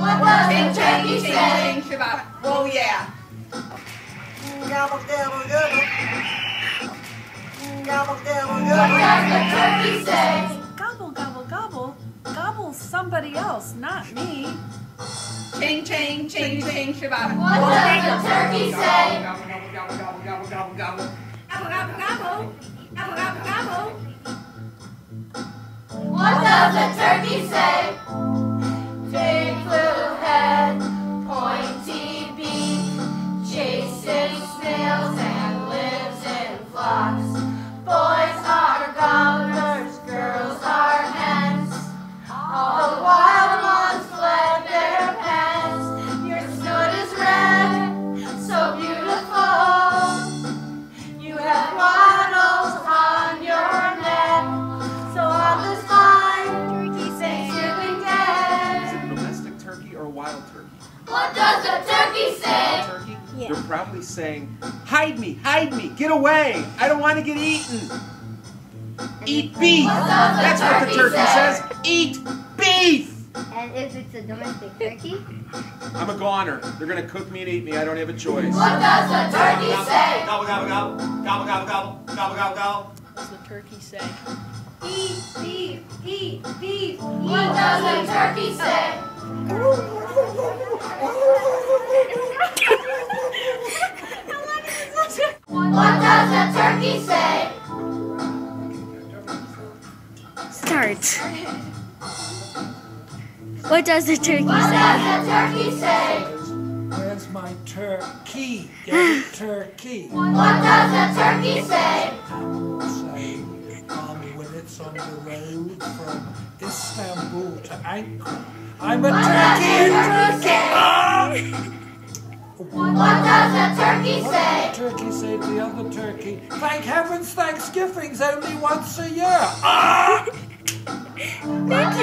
What does the turkey say? Oh yeah. Gobble, gobble, gobble. Gobble, gobble, gobble. What does the turkey say? Gobble, gobble, gobble. Gobble's somebody else, not me. Ching, ching, ching, ching, shabbat. What does the turkey say? Gobble, gobble, gobble, gobble, gobble, gobble, gobble. Gobble, gobble, gobble. Gobble, gobble, gobble. What does the turkey say? Big blue head, pointy beak, chases snails and lives in flocks. Boys are gobblers, girls are hens. All the wild ones fled their pens. Your snout is red, so beautiful. You have wattles on your neck. So on this fine Thanksgiving Day. Is it a domestic turkey or a wild turkey? What does the turkey say? Wild turkey? Yeah. They're probably saying, hide me, get away. I don't want to get eaten. Eat beef. That's what the turkey says. Eat beef. And if it's a domestic turkey? I'm a goner. They're going to cook me and eat me. I don't have a choice. What does the turkey say? Gobble, gobble, gobble. Gobble, gobble, gobble. Gobble, gobble, gobble. What does the turkey say? Eat beef, eat beef. What does the turkey say? What does the turkey say? Start. What does the turkey What say? does the turkey say? Where's my turkey? Get it, turkey. What does the turkey say? Say, when it's on the road from Istanbul to Ankara, I'm a turkey in Turkey. What does the turkey What say? did the turkey say to the other turkey? Thank heavens, Thanksgiving's only once a year. What